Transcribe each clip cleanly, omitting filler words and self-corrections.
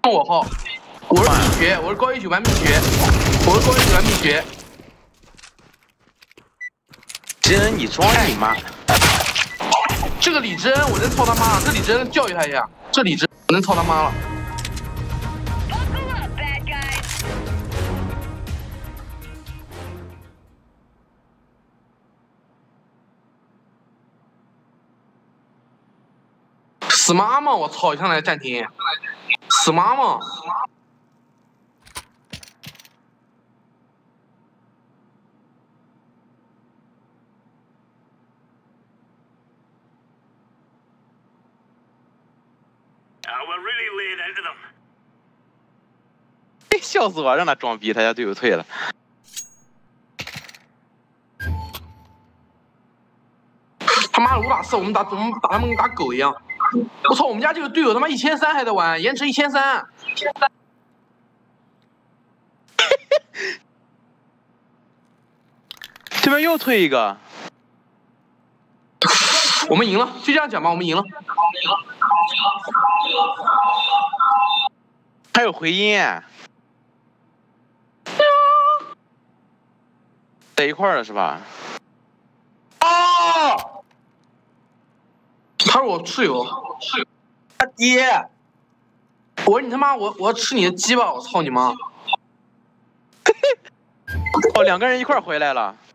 我号，我是米学，我是高一9班米学，我是高一9班米学。 真你装你妈！ 这个李真，我真操他妈了！这李真教育他一下，这李真我真操他妈了！死妈吗？我操！上来暂停，死妈吗？ 笑死我！让他装逼，他家队友退了。 他妈的5打4，我们打他们跟打狗一样。我操！我们家这个队友他妈1300还在玩，延迟1300。 这边又退一个。 我们赢了，就这样讲吧，我们赢了。 还有回音。在一块儿了是吧？ 哦，他是我室友， 他爹！ 我说你他妈，我要吃你的鸡吧！我操你妈！ 哦，两个人一块儿回来了。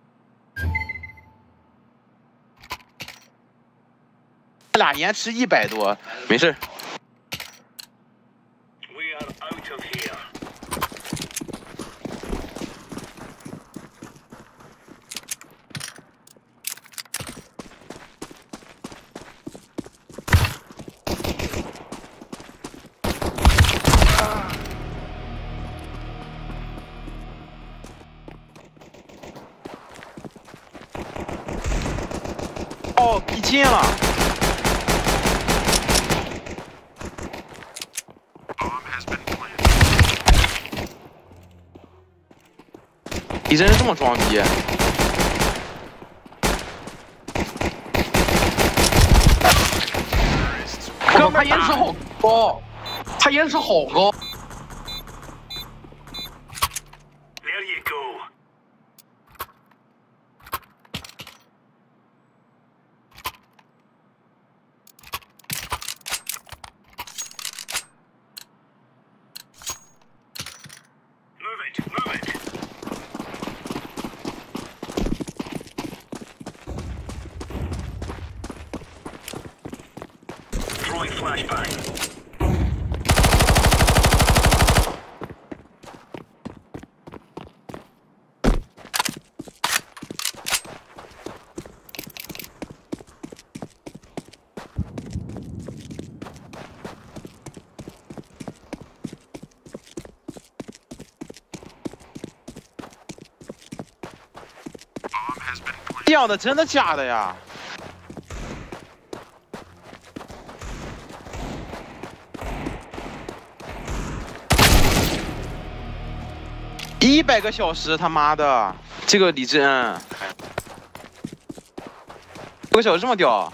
他俩延迟100多，没事。哦，逼近了。你真是这么装逼？ 哥们，他延迟好高，他延迟好高。 这样的真的假的呀？100个小时，他妈的，这个李真，100个小时这么屌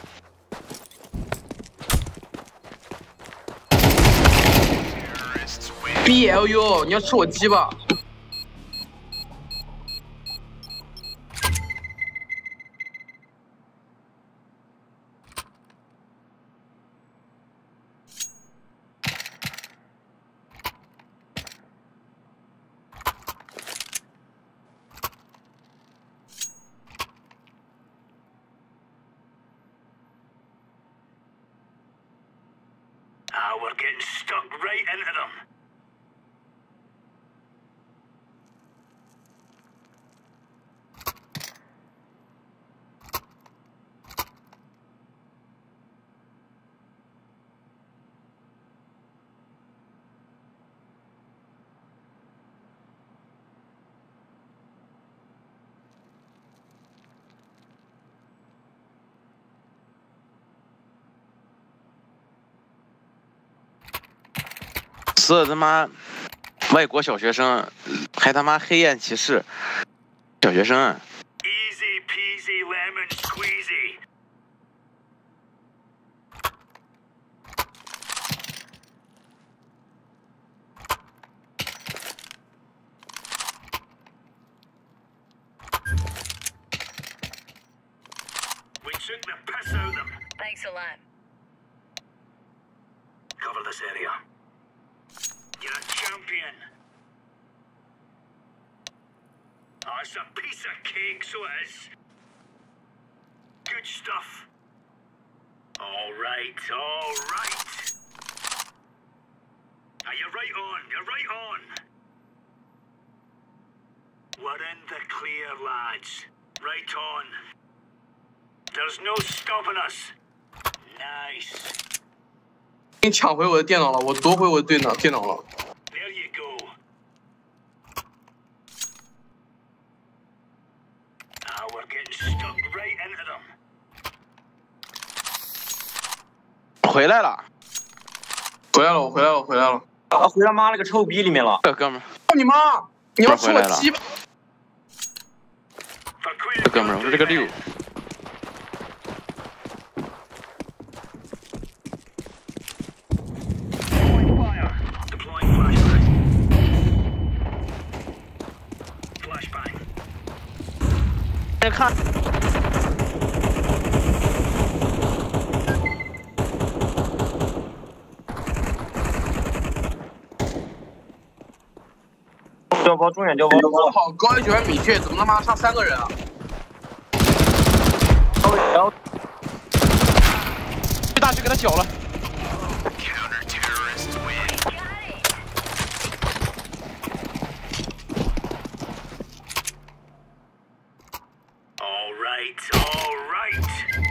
？BLU， 你要吃我鸡吧？ We're getting stuck right into them. 死他妈外国小学生，还他妈黑暗骑士，小学生。 Easy peasy lemon squeezy. Took the piss out of them. Thanks a lot. Cover this area. You're a champion. Oh, it's a piece of cake, so it is. Good stuff. All right, all right. You're right on, you're right on. We're in the clear, lads. Right on. There's no stopping us. Nice. 你抢回我的电脑了，我夺回我的电脑了。 There you go. We're getting stuck right into them. 回来了， 我回来了。 啊，回他妈了个臭逼里面了！ 这哥们儿， 操你妈！你要吃我鸡巴！ For Queen 这哥们儿，我说这个六， Deploying fire. Deploying flashbang. Flashbang. 再看， 交包，中远交包。 我靠，高一900米血，怎么他妈上3个人啊？ 然后最大就给他搅了。 All right, all right.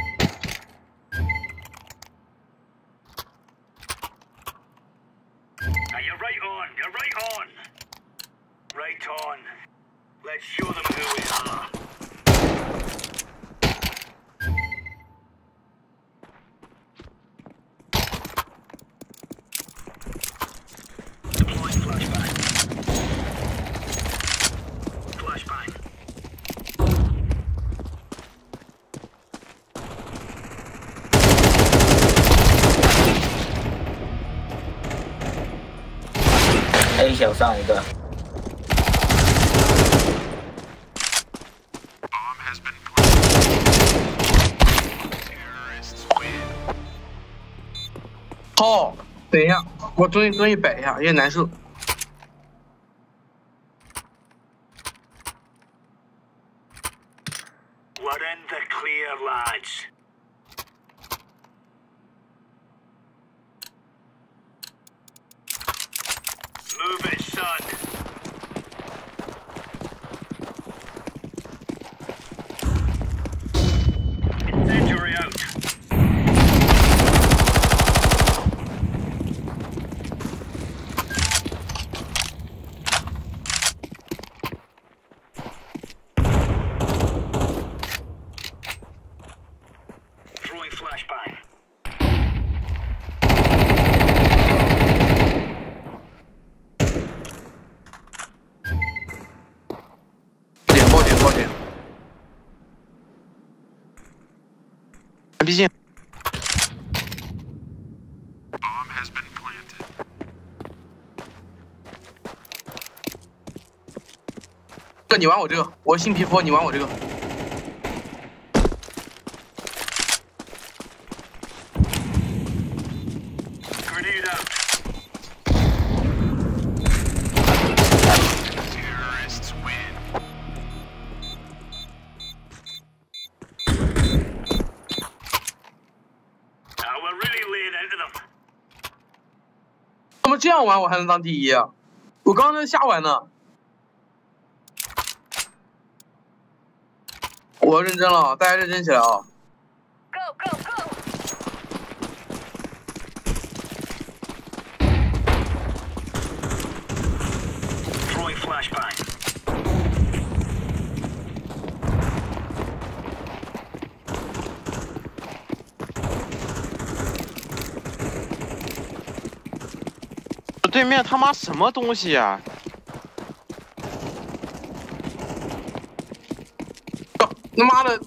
You're right on, you're right on. Right on. Let's show them who we are. Deploying flashbang. Flashbang. A 小上一个， 好，等一下，我东西摆一下，有点难受。 We're in the clear, lads. Move it, son. Incendiary out. Throwing flashbang. 报警！ 毕竟这你玩我这个，我新皮肤，你玩我这个。 Grenade out. Terrorists win. We're really laying into them. 怎么这样玩我还能当第一啊？我刚刚在瞎玩呢。我认真了，大家认真起来啊！ Go, go, go! Throwing flashbang. 这对面他妈什么东西呀、 他妈的！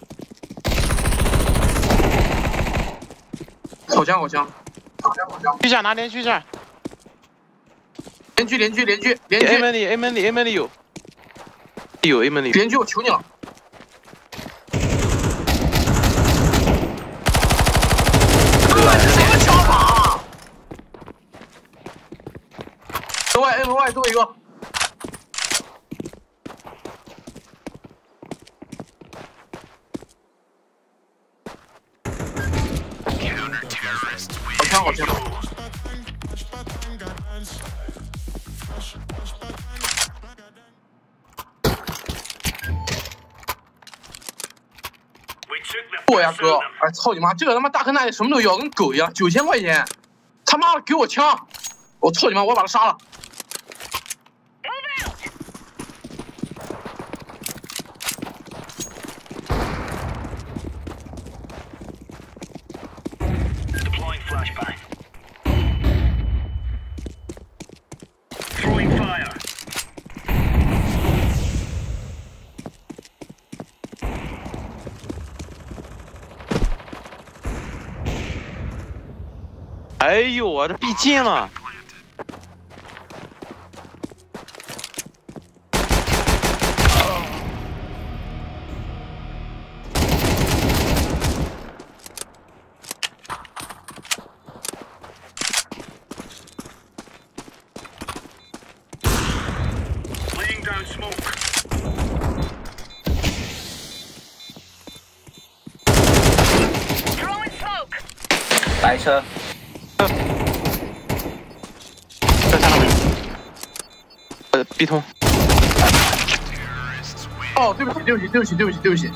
好枪！ 狙架拿连狙架， 连狙！ A 门里有 A 门里有， 连狙！我求你了！ 外最后一个。好枪好枪！ 我呀哥，哎操你妈！这个他妈大坑那里什么都要，跟狗一样，9000块钱，他妈的给我枪！我操你妈！我把他杀了。 哎呦，我这闭进了。 白车。 在下面。B 通。 哦，对不起，对不起，对不起，对不起，对不起。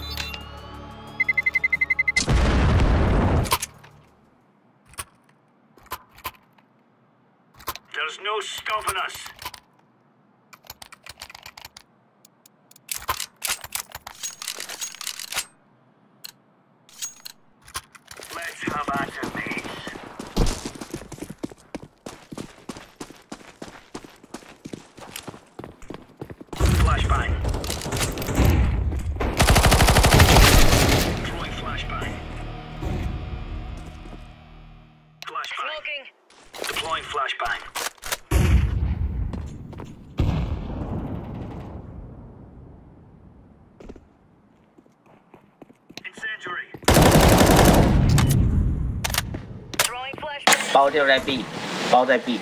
There's no stopping us. Let's have at it, mates. Flashbang. Throwing flashbang. Flashbang. Smoking. Deploying flashbang. Incendiary. Throwing flashbang. 包就在 B， 包在 B。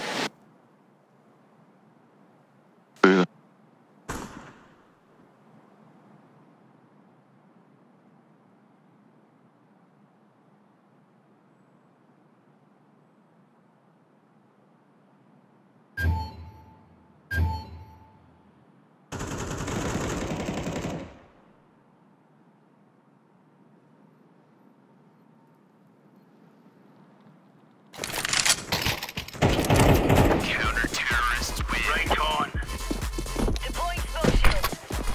Right on. Deploying smoke shield.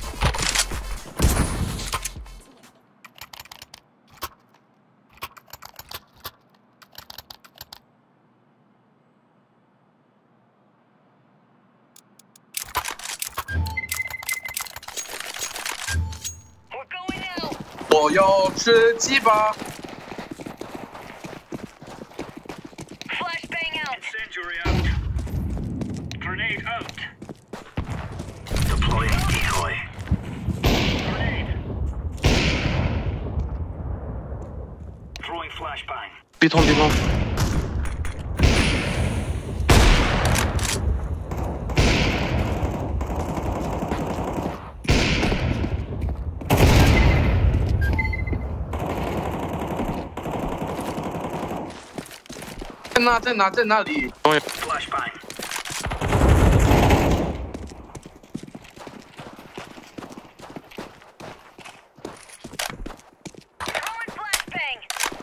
We're going out. 我要吃鸡巴。 Flashbang out. Incendiary out. Grenade out. Deploying decoy. Grenade. Throwing flashbang. B 通 B 通。 在哪里？ Flashbang. Throwing flashbang.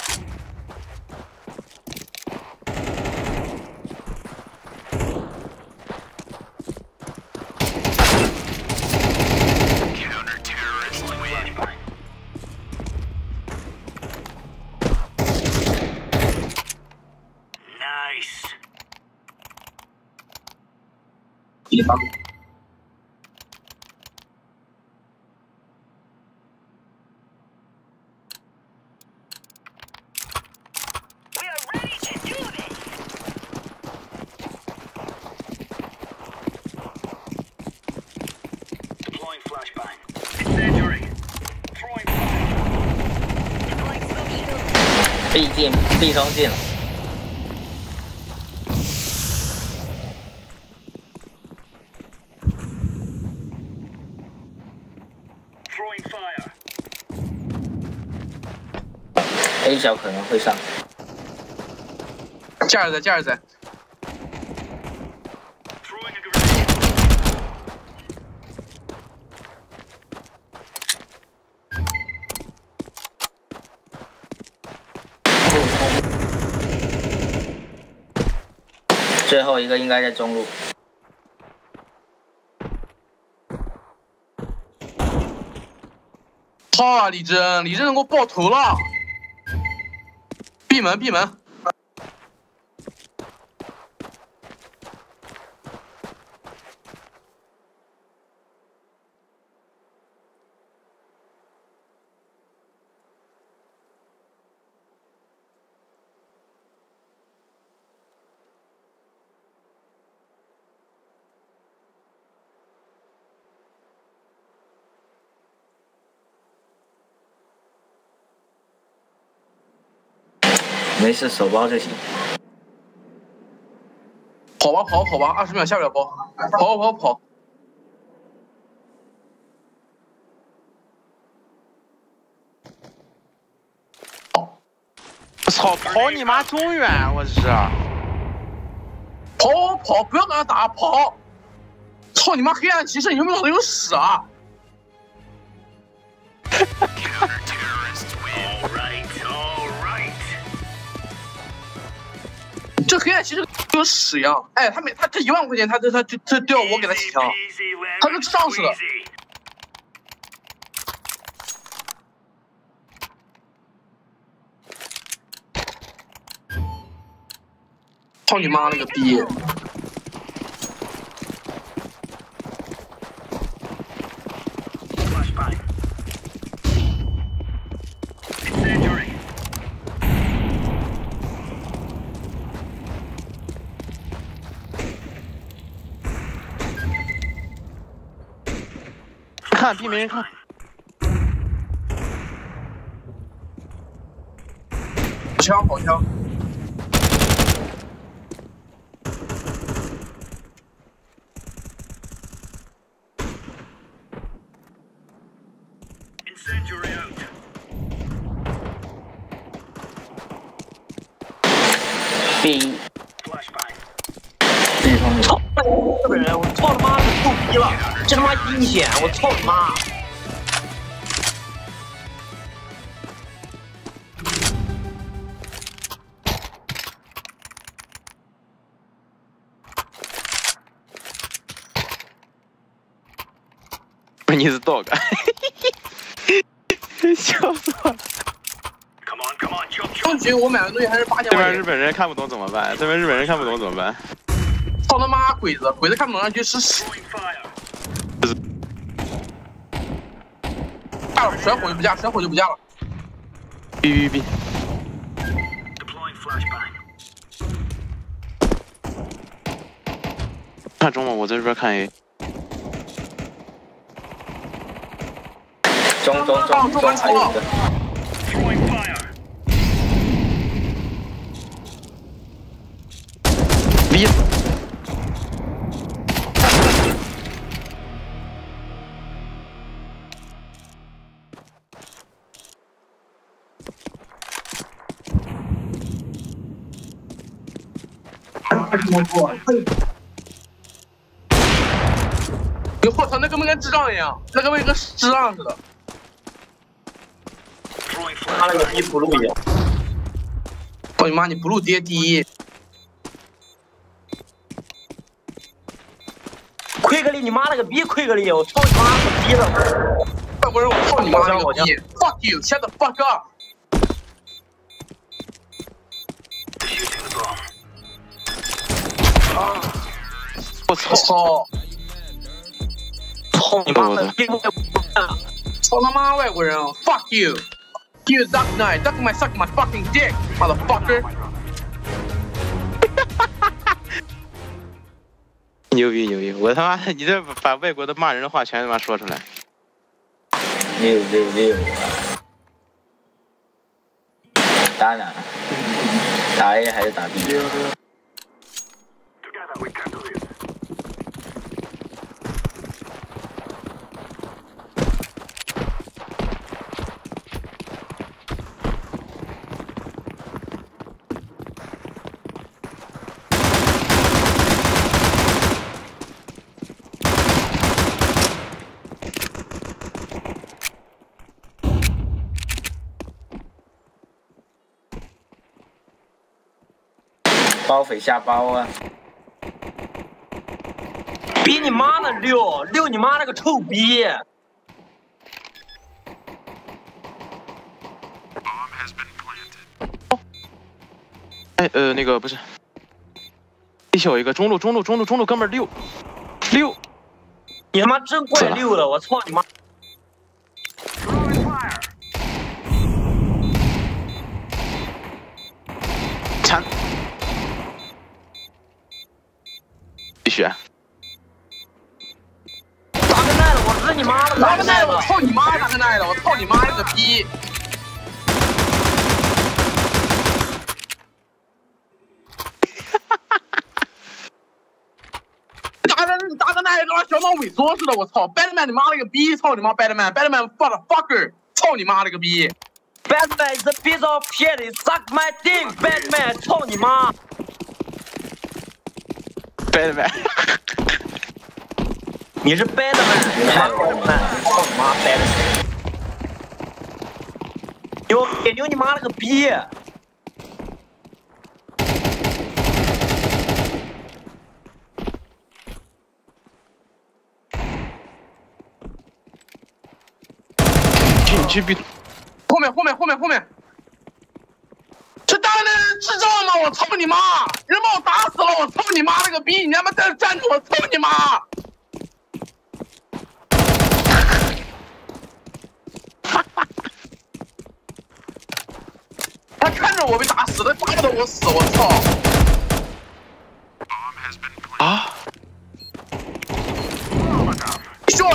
Counter-terrorist flashbang. Nice. 地方。 We are ready to do this. Deploying flashbang. Incendiary. Throwing flash. Deploying smoke shield. B 进 B 中进了。 Throwing fire. A 小可能会上。 加尔在，加尔在。 Throwing a grenade. 最后一个应该在中路。 好啊，李真，李真给我爆头了。闭门，闭门。 没事，手包就行。 跑吧，跑，跑吧，20秒下不了包，跑，跑，跑。 我操，跑你妈中远，我是。 跑，跑，不要跟他打，跑！操你妈黑暗骑士，你有没有脑子有屎啊？ All right, all right. 这黑暗骑士跟屎一样！哎，他这1万块钱，他都要我给他起枪， Easy, lemon 他都上去了。 squeezy. 操你妈了个逼！ Flashbang. Incendiary. 看，闭没人看。 好枪，好枪！ Incendiary out. B Flashbang. B 方面。 操日本人！我操他妈的臭逼了！这他妈阴险！我操你妈！ 不是你是 dog， 笑死我了。 Come on, come on, chop, 上 chop. 局我买的东西还是8000 对面块钱。 日本人看不懂怎么办？对面日本人看不懂怎么办？ 操他妈鬼子，鬼子看不懂上去是屎。 Throwing fire. 下了甩火就不加，甩火就不加了。 哔哔哔。 Deploying flashbang. 看中吗？我在这边看 A。 中还有一个。 Throwing fire. B。 我操，那根本跟智障一样，那根本跟智障似的。 Throwing 妈了个 flashbang. 逼不录影！ 操你妈，你不录爹第一。 奎格里，你妈了个逼！奎格里，我操你妈个逼了！ 外国人，我操你妈了个逼 ！Fuck you，shut the fuck up！ Defusing the bomb. 我操！ 操！ 操你妈的逼！ 操他妈外国人！Fuck you！You duck night，duck my suck my fucking dick，motherfucker！ 牛逼牛逼！我他妈，你这把外国的骂人的话全他妈说出来。 666。打哪？打 A 还是打 B？ Together we can do this. 我包匪下包啊！ 比你妈呢六你妈了个臭逼！ 哎那个不是，一小一个中路，哥们儿六， 你他妈真怪溜的，我操你妈！ 惨，继续。 大个奈了，我日你妈了！ 大个奈了，我操你妈！大个奈了，我操你妈了个逼！大个奈跟他小脑萎缩似的，我操 ！Batman 你妈了个逼！操你妈 Batman motherfucker！ 操你妈了个逼！ Batman is a piece of shit. Suck my dick, Batman！ 操你妈 ！Batman， 你是 Batman， 操你妈 Batman！ 牛你妈了个逼！ 你去逼！ 后面，这大人智障吗？我操你妈！人把我打死了！我操你妈了个逼！你他妈在这站着！我操你妈！他看着我被打死，他巴不得我死！我操！ 啊！ 操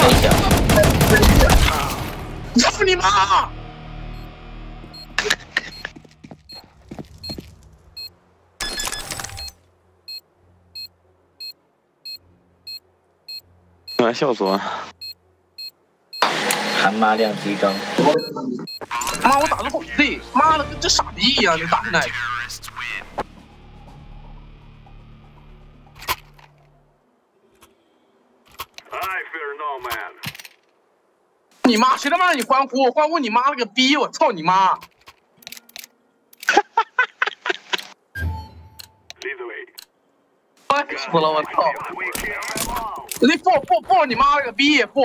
你妈！ 笑死我！ 韩妈亮追踪。 妈，我打的好累，妈的跟这傻逼一样，你打奶。你妈，谁他妈让你欢呼？欢呼你妈了个逼！我操你妈！烦死了，我操！你不你妈了个逼！不！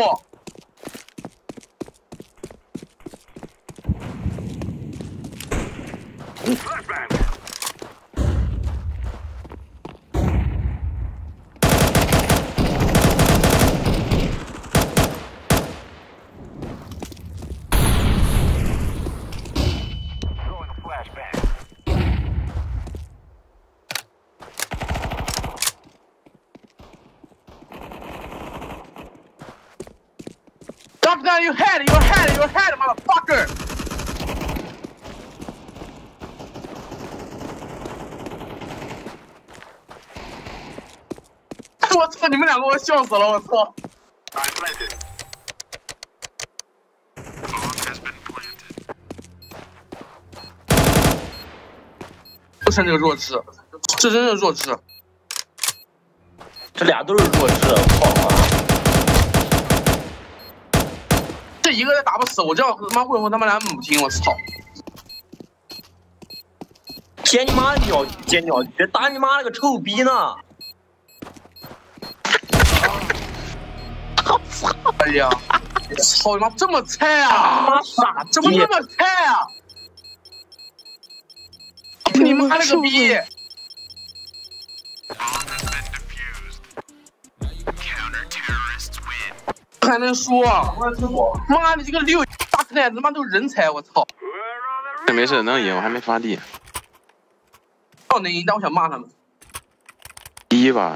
Drop down your head, motherfucker! 我操！你们两个我笑死了！我操！不趁这个弱智，这真是弱智。 这俩都是弱智，操他妈！ 这一个也打不死，我这样他妈会不会他妈俩母亲？我操！ 捡你妈的鸟局，打你妈了个臭逼呢！ 哎呀，操你妈这么菜啊！ 妈傻， 怎么这么菜啊？你妈了个逼！还能输？妈，你这个六大克奶他妈都是人才！我操！ 没事，能赢，我还没发力。 要能赢，但我想骂他们。 第一把。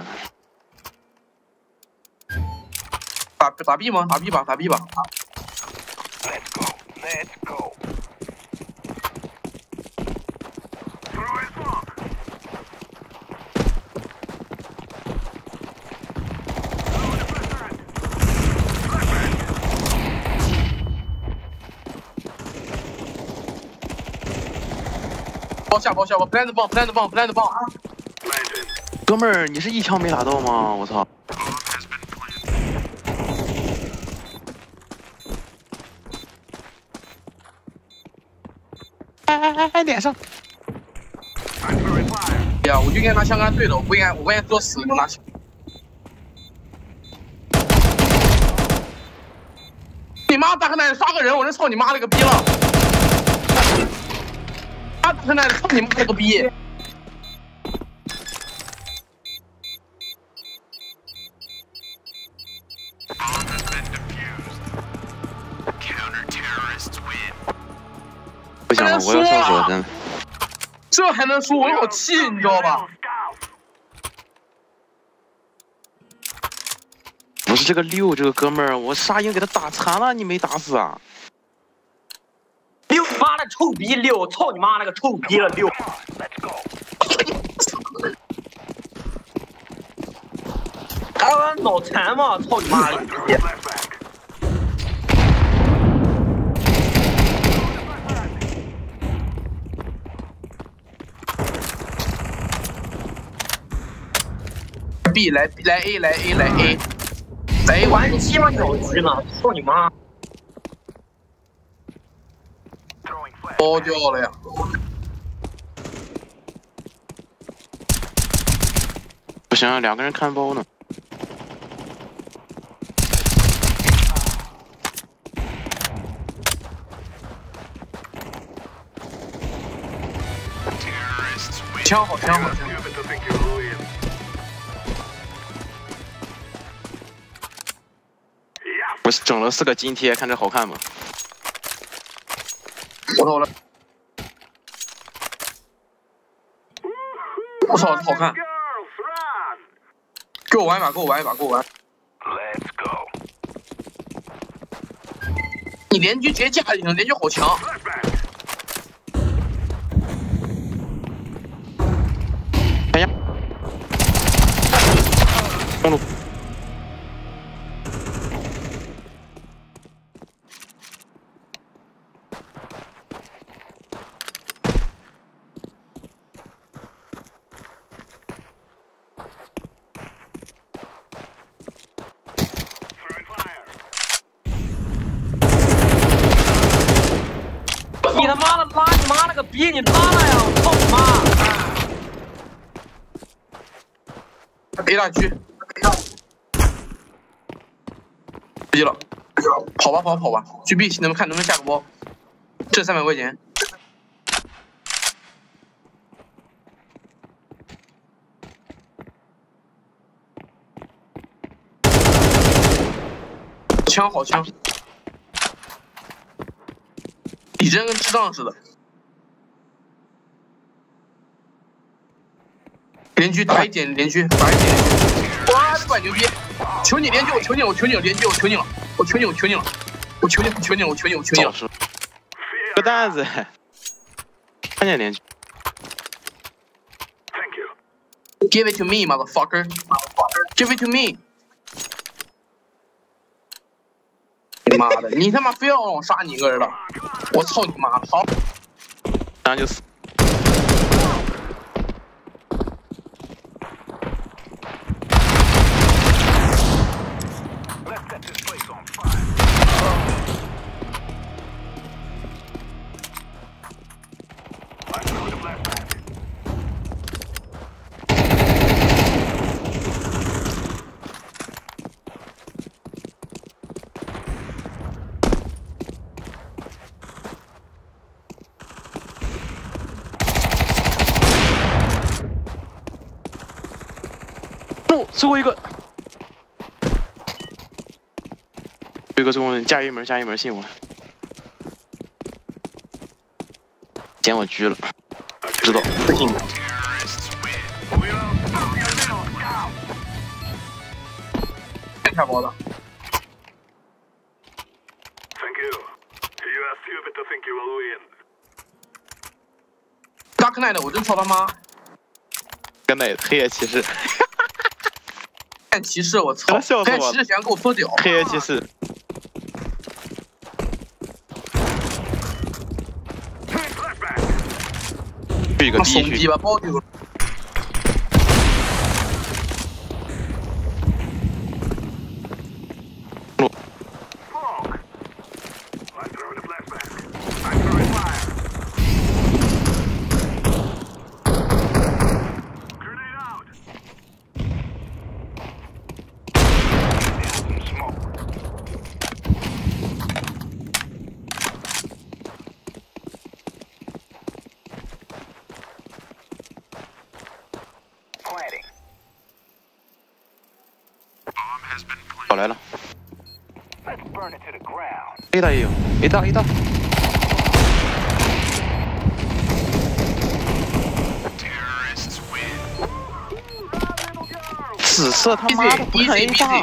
打 B 吗？打 B 吧，打 B 吧。 Let's go. 包下，plan 的棒。 哥们儿，你是一枪没打到吗？我操！哎，脸上！ I'm very fire. 呀，我就应该拿枪跟他对的，我不应该做死就拿枪。你妈大哥奶奶杀个人，我真操你妈了个逼了！大哥奶奶操你妈了个逼！ 不行了，我要上手真的。 这还能输？我好气，你知道吧？ 不是这个六这个哥们儿，我沙鹰给他打残了，你没打死啊？ 六妈的臭逼六，操你妈那个臭逼了六！还有脑残吗？操你妈的逼！ B 来 A 来 A 来 A， 来 A 玩鸡巴鸟局呢！操你妈！ 包掉了呀！ 不行，两个人看包呢。 枪好枪好枪！ 我整了4个金贴，看着好看吗？ 我操了！我操，好看！给我玩一把，给我玩一把，给我玩！你联军直接架就行，联军好强！ 哎呀！中路。 你他妈的拉你妈了个逼！你拉了呀！我操你妈 ！A 大区，逼了，跑吧跑吧，去 B 能不能下个包？这300块钱。枪好枪。 你真跟智障似的。连狙打一点连狙，打一点连狙。哇，这管牛逼！求你连狙，我求你，我求你连狙，我求你了，我求你，我求你了，我求你，我求你，我求你，我求你了。 个蛋子，看见连狙。 Give it to me, motherfucker! Give it to me! 妈的，你他妈非要让我杀你一个人了！我操你妈的！好， 然后就死。最后一个，最后一个中人加一门，信我。捡我狙了，知道不信的。 开包的。Dark Knight， 我真操他妈！ 跟那黑夜骑士。 黑夜骑士，我操！黑夜骑士喜欢给我缩脚。 黑夜骑士。这个怂鸡巴包丢。 跑来了 Let's burn it to the ground. ，A 道也有，A 道 A 道， Terrorists win. 紫色他妈的不看 A 大，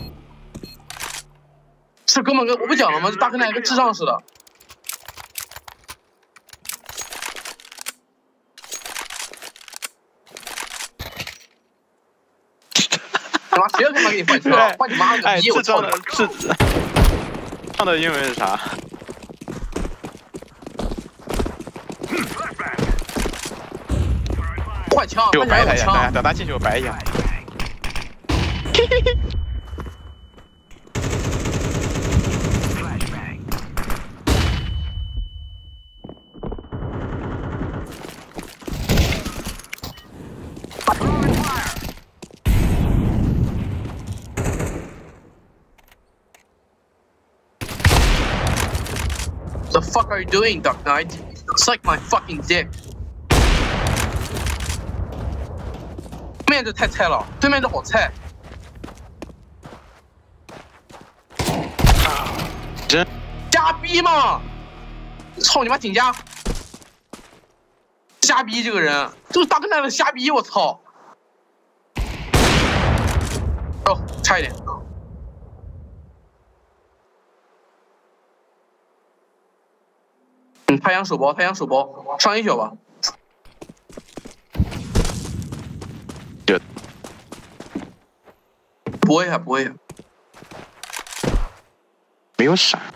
是根本跟我不讲了吗？这大哥那跟智障似的。他妈谁他妈给你换车？换你妈个哎， 逼！我操你！ 上的英文是啥？ 换枪！ 给我白他一下， 枪！ 等他进去我白一下。 The fuck are you doing, Dark Knight? Suck my fucking dick. 对面这太菜了，对面这好菜。 真瞎逼吗？操你妈，井家！瞎逼这个人，这个大哥那的瞎逼，我操！哦，差一点。太阳手包，太阳手包，上一脚吧。 这不会啊，不会啊。 没有闪。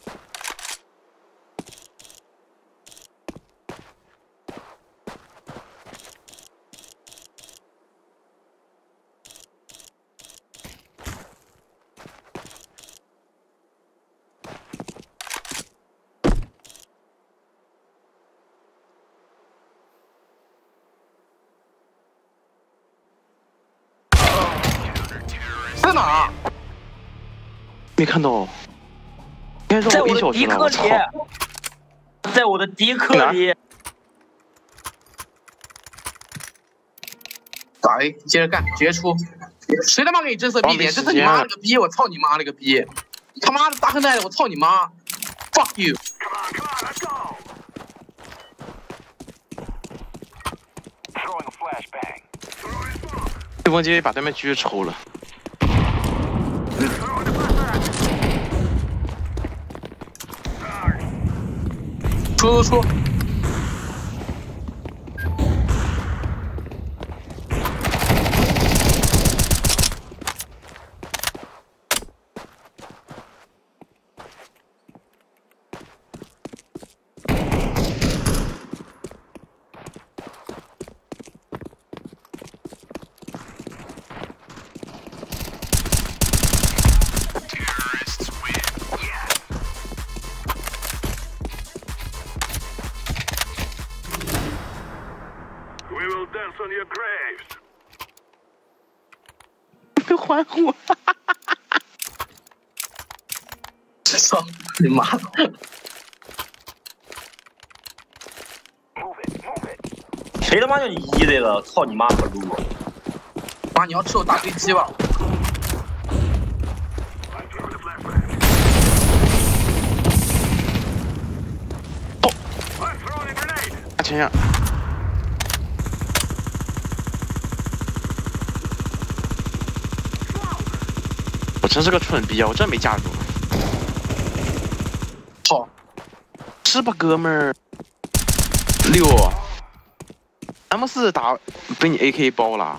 在哪？ 没看到，应该在我绕我1小时了， 的迪克我操！ 里，在我的迪克里， 打 A，接着干，直接出。谁他妈给你真色逼脸？这是你妈了个逼！我操你妈了个逼！他妈的大哥奶奶，我操你妈 ！Fuck you！ Come on, come on, let's go. Throwing a flashbang. 对方机把对面狙抽了。 出！ We will dance on your graves. 欢呼！ 操你妈的！ Move it, move it. 谁他妈叫你一这个？操你妈个撸！ 妈，你要吃我大飞机吧？ I'm throwing the flashbang. 哦， I'm throwing a grenade. 拿钱呀！ 我真是个蠢逼啊！我真没架住。 操！ 是吧，哥们儿？6 M4打被你 AK 包了。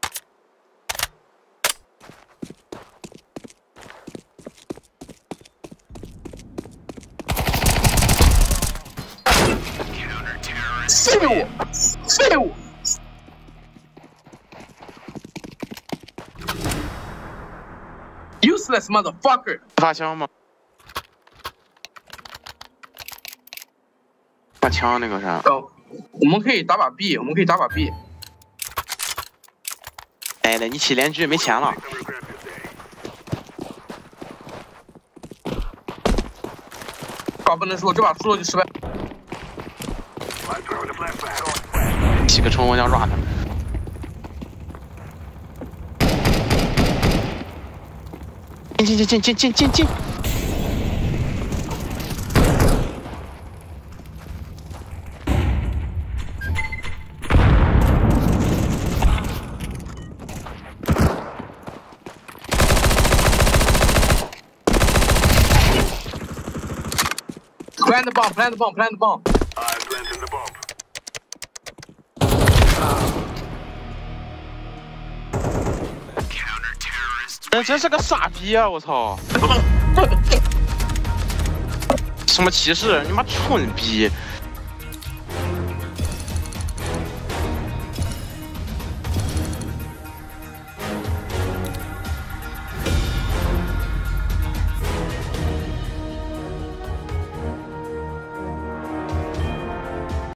废物！ Useless motherfucker！ 发枪吗？发枪那个啥？ 哦，我们可以打把 B， 我们可以打把 B。 哎，你起连狙没钱了。 话不能说，这把输了就失败。 I'm throwing the flashbang. 起个冲锋枪 run 他们。 进！ Plant the bomb. I planted the bomb. 真是个傻逼啊！我操！什么歧视？你妈蠢逼！